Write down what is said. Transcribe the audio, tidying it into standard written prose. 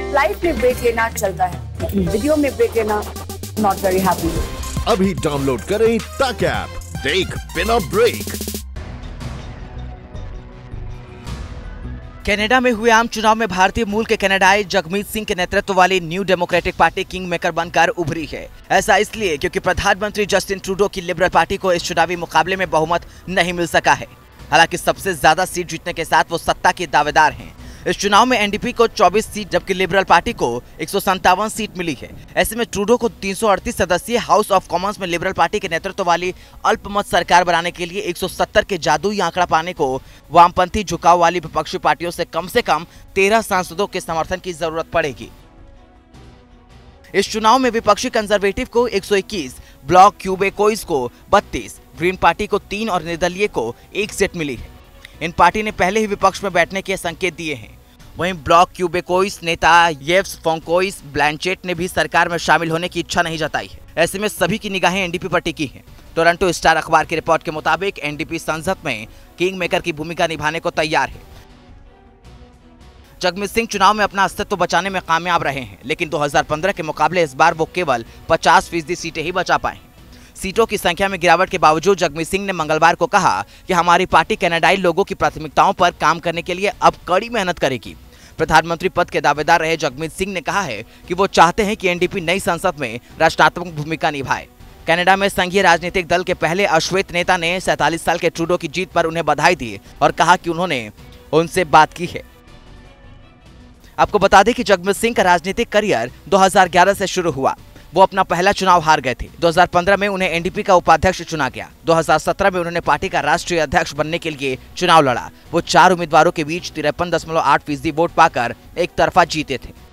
Life में break लेना चलता है, लेकिन वीडियो में ब्रेक लेना नॉट वेरी हैप्पी। अभी डाउनलोड करें तक ऐप, देख बिना ब्रेक। कनाडा में हुए आम चुनाव में भारतीय मूल के कनाडाई जगमीत सिंह के नेतृत्व वाली New Democratic Party king maker बनकर उभरी है। ऐसा इसलिए क्योंकि प्रधानमंत्री जस्टिन ट्रूडो की लिबरल पार्टी को इस चुनावी मुकाबले में बहुमत नहीं मिल सका है। हालांकि सबसे ज्यादा सीट जीतने के साथ वो सत्ता के दावेदार हैं। इस चुनाव में एनडीपी को 24 सीट जबकि लिबरल पार्टी को 157 सीट मिली है। ऐसे में ट्रूडो को 338 सदस्यीय हाउस ऑफ कॉमन्स में लिबरल पार्टी के नेतृत्व वाली अल्पमत सरकार बनाने के लिए 170 के जादुई आंकड़ा पाने को वामपंथी झुकाव वाली विपक्षी पार्टियों से कम 13 सांसदों के समर्थन की जरूरत पड़ेगी। इस चुनाव में विपक्षी कंजर्वेटिव को 121, ब्लॉक क्यूबेकोइस को 32, ग्रीन पार्टी को 3 और निर्दलीय को 1 सीट मिली है। इन पार्टी ने पहले ही विपक्ष में बैठने के संकेत दिए हैं। वहीं ब्लॉक क्यूबेकोइस नेता येव्स फोंकोइस ब्लैंचेट ने भी सरकार में शामिल होने की इच्छा नहीं जताई है। ऐसे में सभी की निगाहें एनडीपी पर टिकी हैं। टोरंटो स्टार अखबार की रिपोर्ट के मुताबिक एनडीपी संसद में किंग मेकर की भूमिका निभाने को तैयार है। जगमीत सिंह चुनाव में अपना अस्तित्व बचाने में कामयाब रहे हैं, लेकिन 2015 के मुकाबले इस बार वो केवल 50% सीटें ही बचा पाए। सीटों की संख्या में गिरावट के बावजूद जगमीत सिंह ने मंगलवार को कहा कि हमारी पार्टी कनाडाई लोगों की प्राथमिकताओं पर काम करने के लिए अब कड़ी मेहनत करेगी। प्रधानमंत्री पद के दावेदार रहे जगमीत सिंह ने कहा है कि वो चाहते हैं कि एनडीपी नई संसद में रचनात्मक भूमिका निभाए। कनाडा में संघीय राजनीतिक दल के पहले अश्वेत नेता ने 47 साल के ट्रूडो की जीत पर उन्हें बधाई दी और कहा कि उन्होंने उनसे बात की है। आपको बता दें कि जगमीत सिंह का राजनीतिक करियर 2011 से शुरू हुआ। वो अपना पहला चुनाव हार गए थे। 2015 में उन्हें एनडीपी का उपाध्यक्ष चुना गया। 2017 में उन्होंने पार्टी का राष्ट्रीय अध्यक्ष बनने के लिए चुनाव लड़ा। वो 4 उम्मीदवारों के बीच 53.8% वोट पाकर एक तरफा जीते थे।